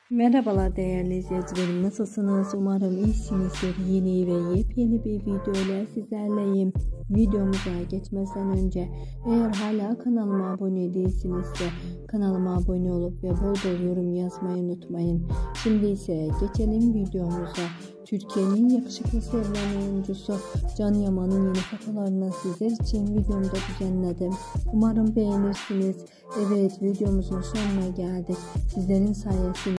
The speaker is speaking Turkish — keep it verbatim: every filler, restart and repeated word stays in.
Merhabalar değerli izleyicilerim, nasılsınız? Umarım iyisinizdir. Yeni ve yepyeni bir video ile sizlerleyim. Videomuza geçmeden önce eğer hala kanalıma abone değilsinizse kanalıma abone olup ve bol bol yorum yazmayı unutmayın. Şimdi ise geçelim videomuza. Türkiye'nin yakışıklı sevilen oyuncusu Can Yaman'ın yeni fotolarını sizler için videomda düzenledim. Umarım beğenirsiniz. Evet, videomuzun sonuna geldik. Sizlerin sayesinde